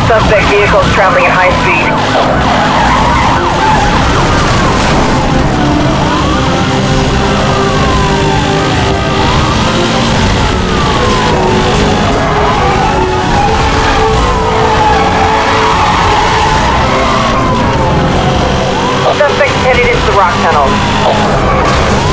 Suspect vehicles traveling at high speed. Suspect headed into the rock tunnel.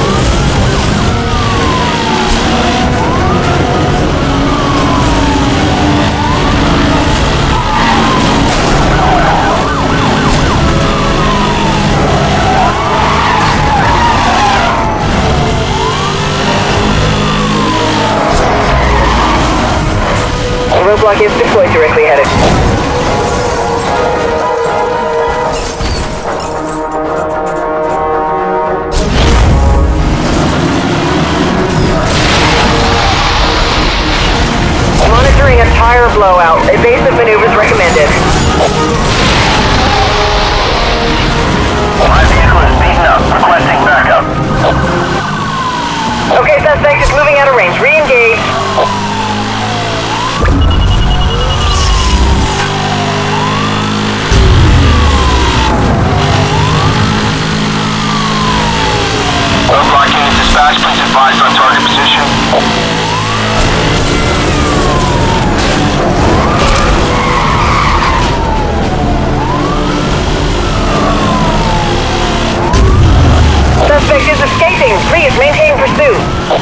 Roadblock is deployed directly headed. Monitoring a tire blowout. Evasive maneuvers recommended. My vehicle is beaten up. Requesting backup. Okay, suspect is moving out of range. Re-engage. Roadblock unit dispatch, please advise on target position. Suspect is escaping. Please maintain pursuit.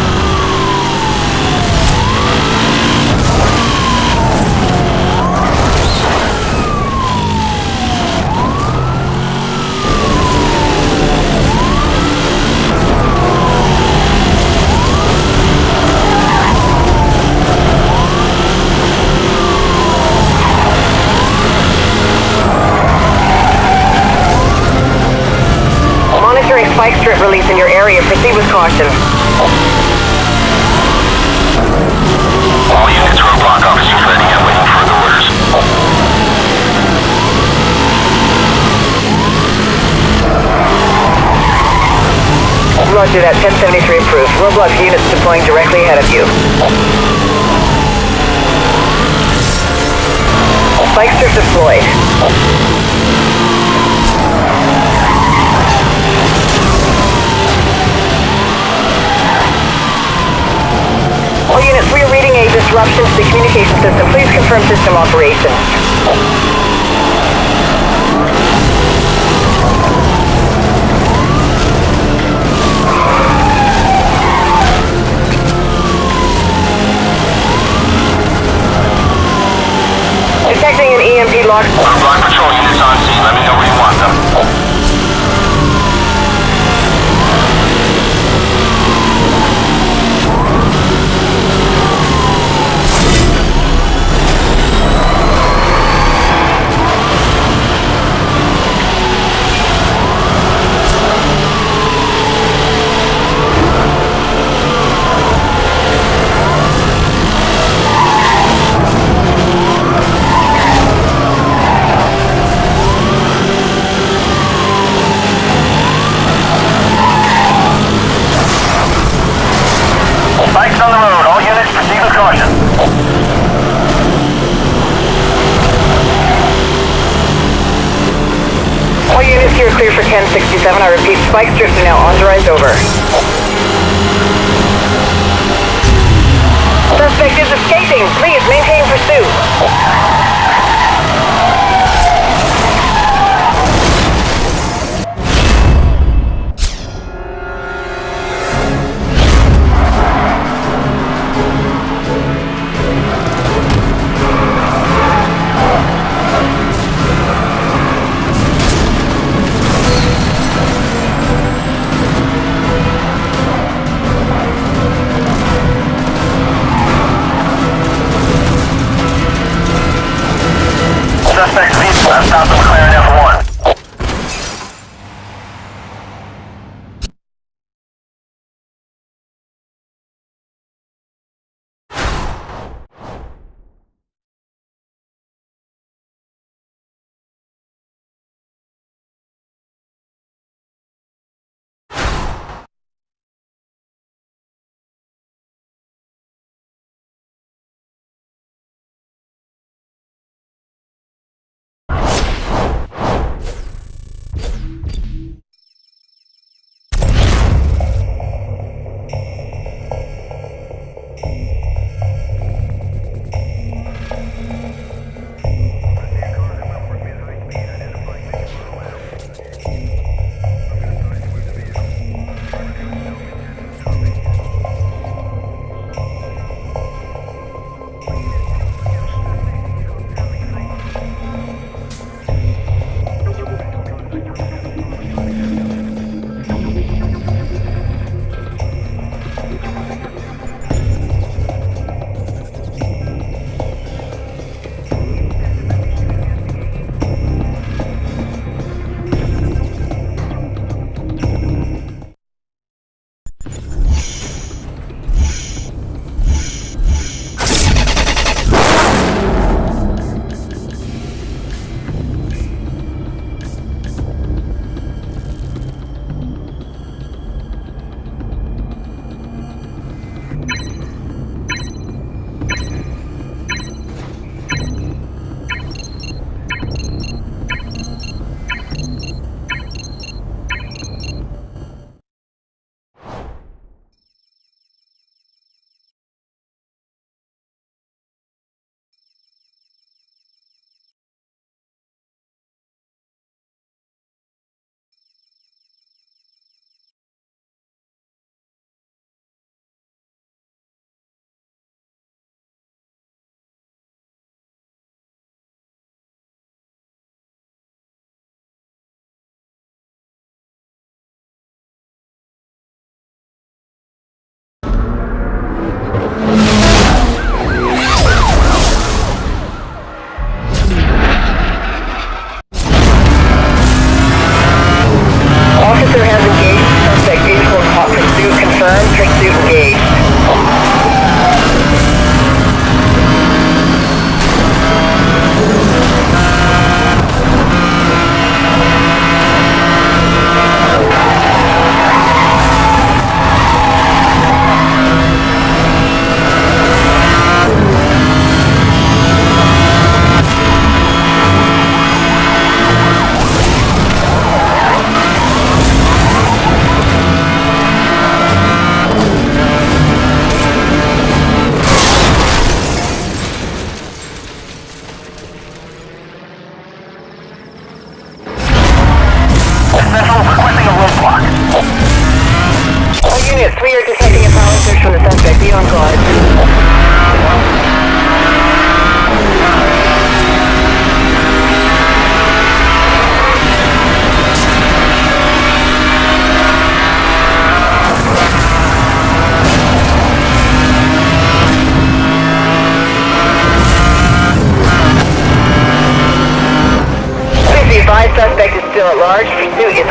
Monitoring spike strip release in your area. Proceed with caution. All units, roadblock officers ready and waiting for the orders. Roger that. 1073 approved. Roadblock units deploying directly ahead of you. Spike strip deployed. All units, we are reading a disruption to the communication system. Please confirm system operations. Detecting an EMP lock. Roadblock patrol units on scene. Let me know where you want them. Spikes on the road. All units proceed with caution. All units here are clear for 1067. I repeat, spike strips are now authorized over. Suspect is escaping. Please maintain pursuit.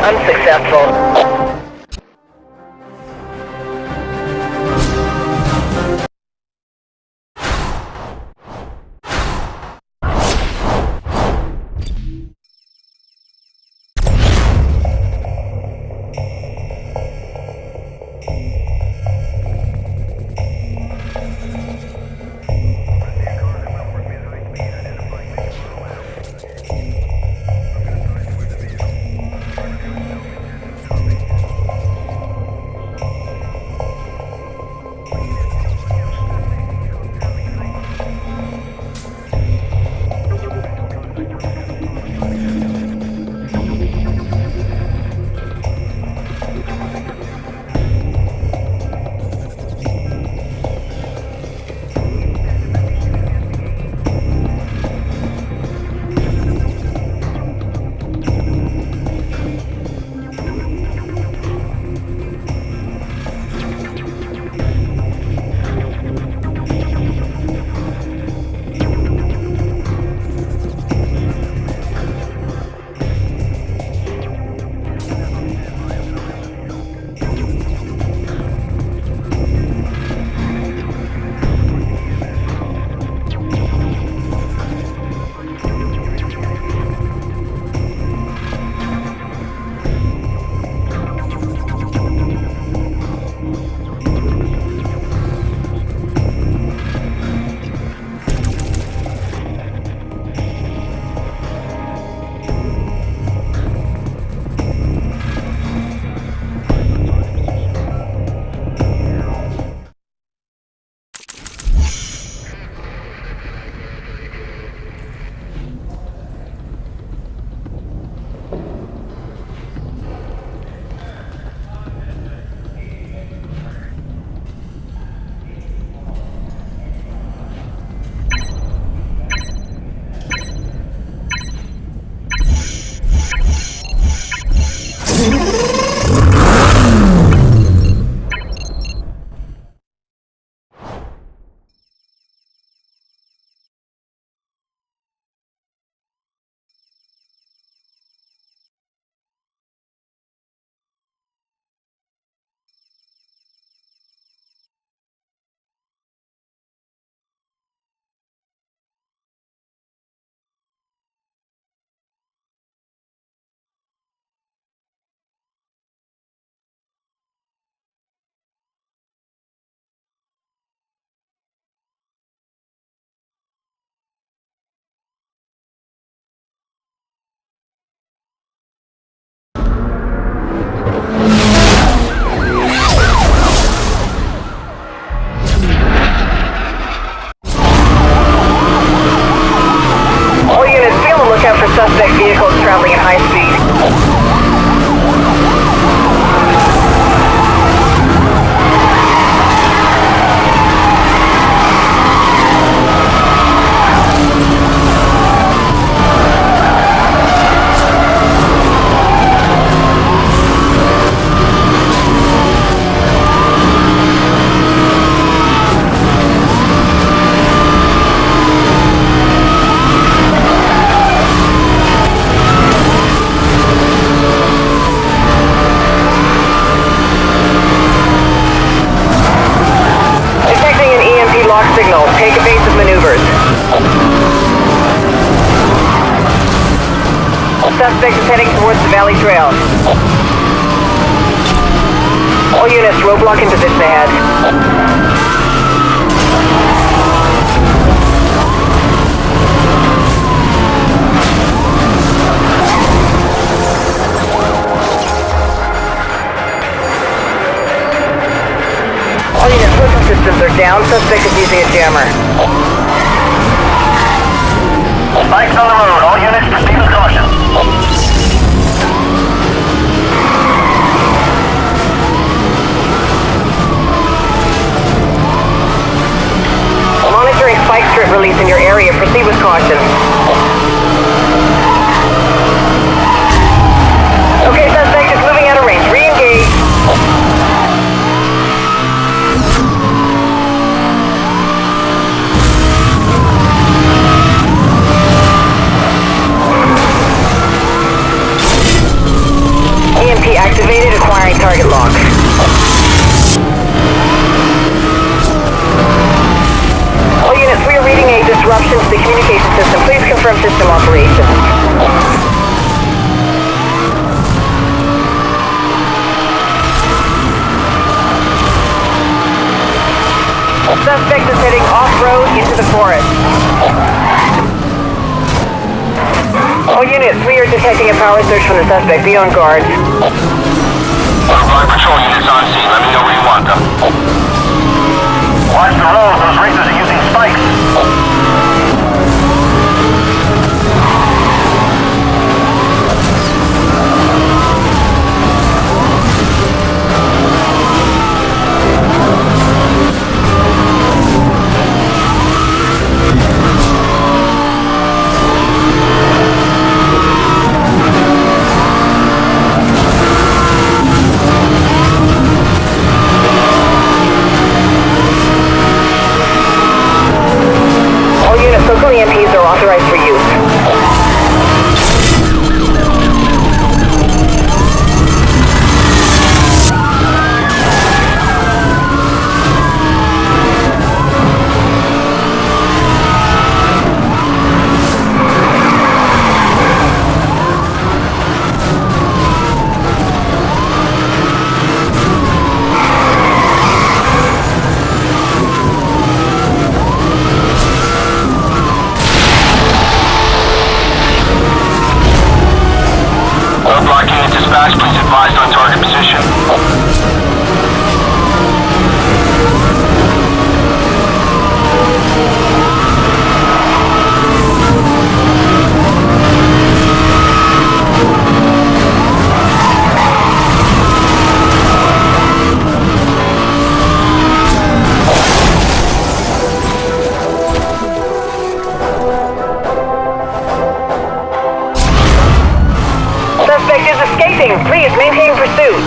unsuccessful. Suspect vehicles traveling at high speed. Signal. Take evasive maneuvers. Suspect is heading towards the Valley Trail. All units, roadblock in position ahead. All units, switching systems are down. Suspect is using a jammer. Bikes on the road. All units proceed with caution. Monitoring spike strip release in your area. Proceed with caution. Okay, suspect is moving out of range. Re-engage. Suspect is heading off-road into the forest. All units, we are detecting a power surge from the suspect. Be on guard. Flight patrol units on scene. Let me know where you want them. Watch the road. Those racers are using spikes. Local EMPs are authorized for use. Dispatch, please advise on target position. Suspect is escaping. Please maintain pursuit.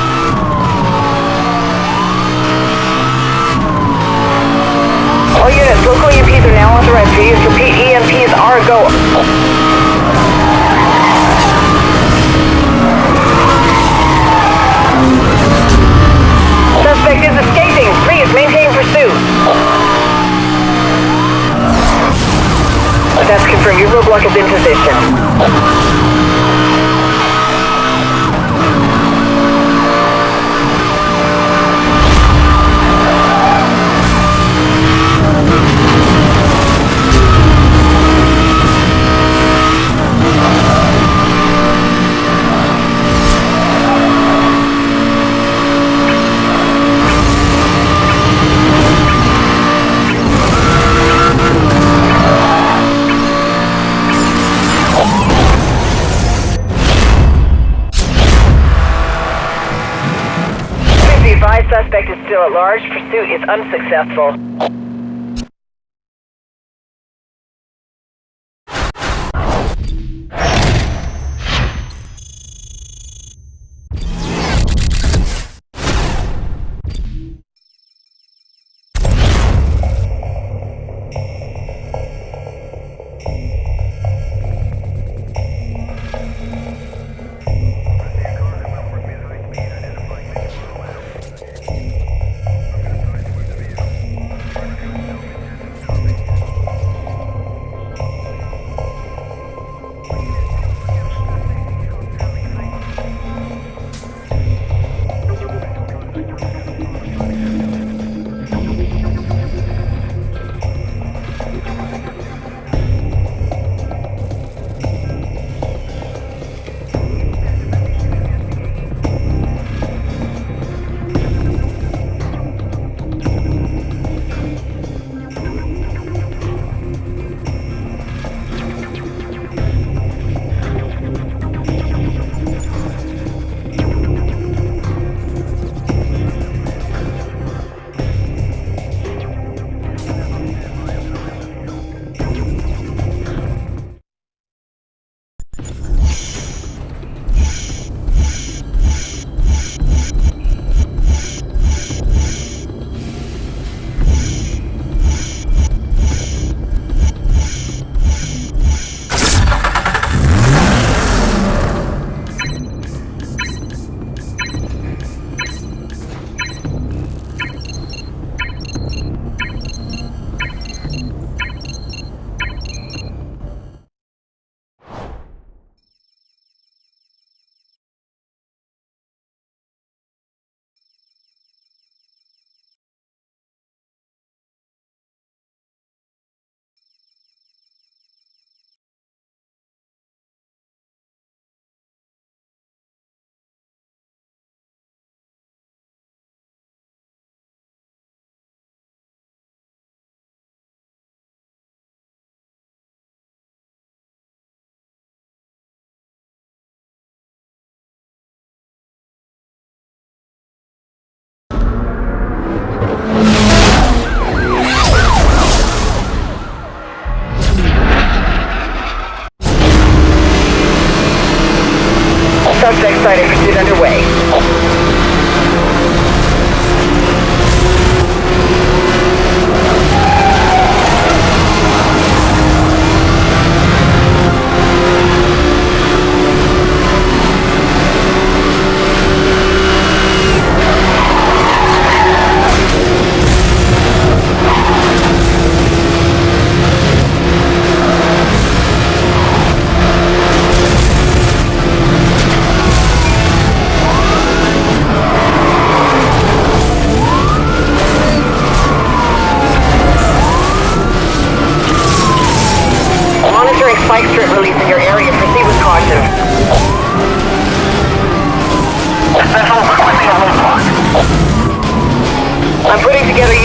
All units, local EMPs are now authorized for use. Repeat, EMPs are a go. Suspect is escaping. Please maintain pursuit. That's confirmed. Your roadblock is in position. Suspect is still at large. Pursuit is unsuccessful.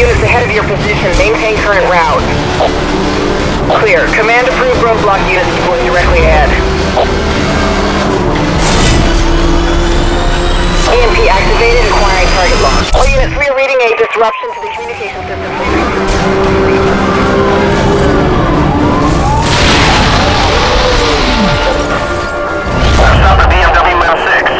units ahead of your position. Maintain current route. Clear. Command approved roadblock units deploying directly ahead. EMP activated, acquiring target loss. All units, we are reading a disruption to the communication system. Stop the BMW M6.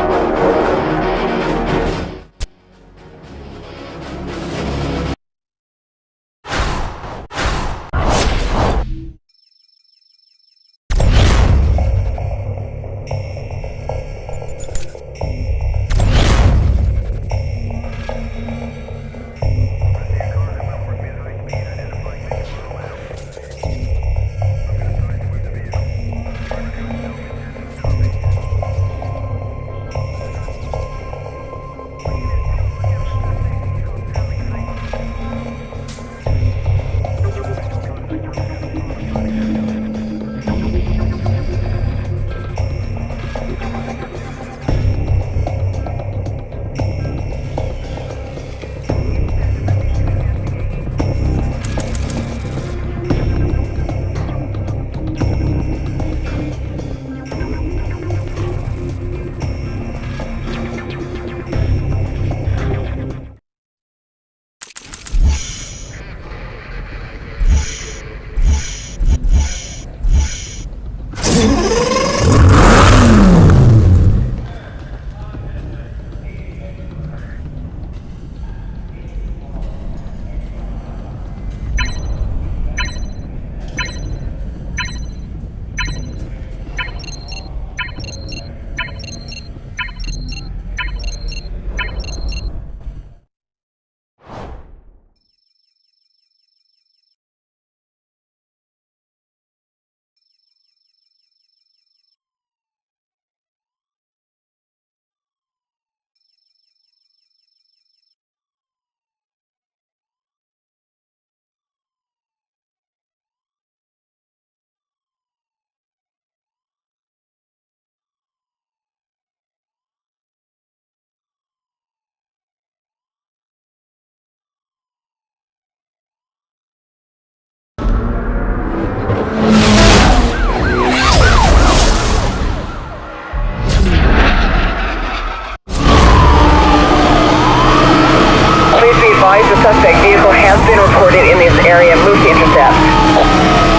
The suspect vehicle has been reported in this area. Move to intercept.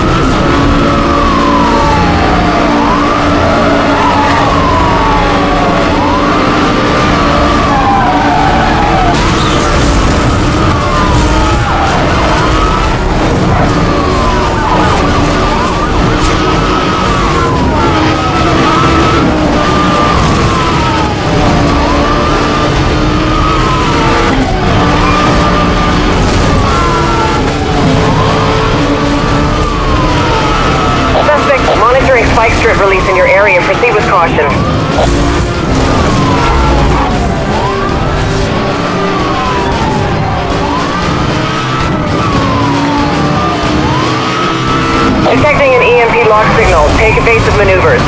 Spike strip release in your area. Proceed with caution. Detecting an EMP lock signal. Take evasive maneuvers.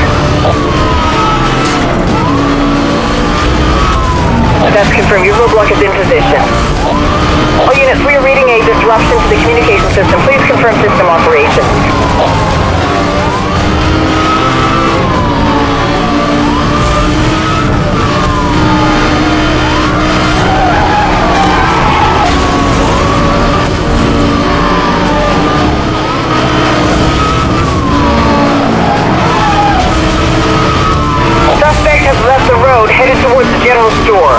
That's confirmed. Your roadblock is in position. All units, we are reading a disruption to the communication system. Please confirm system operations. Suspect has left the road, headed towards the general store.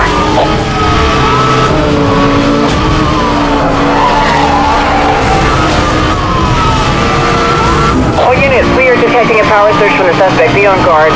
All units, we are detecting a power surge from the suspect. Be on guard.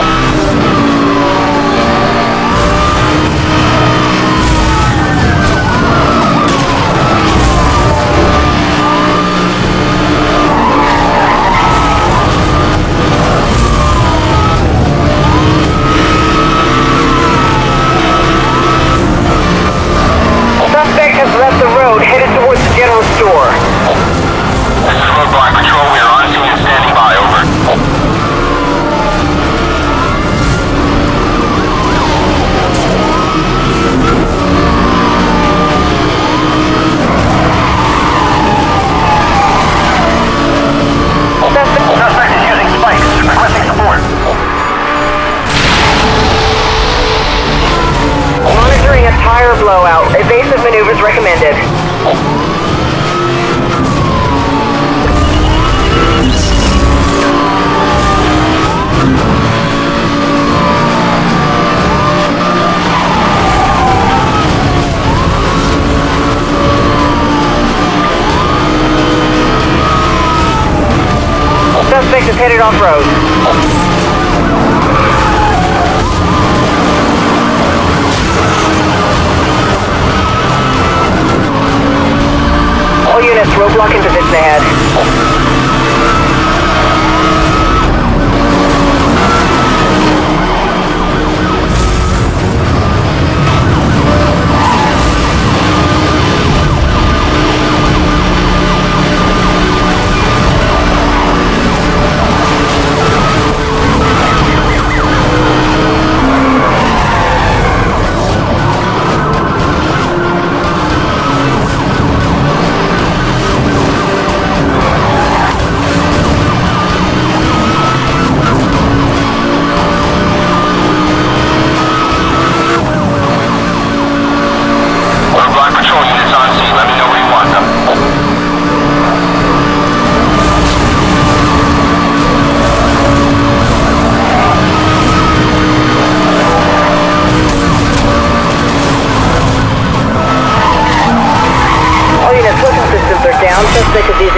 Suspect has left the road, headed towards the general store. This is Roadblock Patrol. We are on scene and standing by. Over. Suspect is headed off-road. All units, roadblock in position ahead. Suspect is